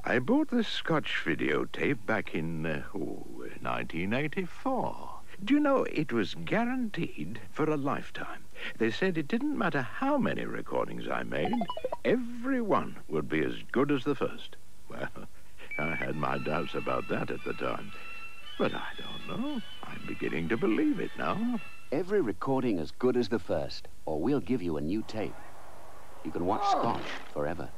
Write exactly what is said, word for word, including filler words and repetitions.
I bought this Scotch videotape back in uh, oh, nineteen eighty-four. Do you know, it was guaranteed for a lifetime. They said it didn't matter how many recordings I made, every one would be as good as the first. Well, I had my doubts about that at the time. But I don't know. I'm beginning to believe it now. Every recording as good as the first, or we'll give you a new tape. You can watch Oh. Scotch forever.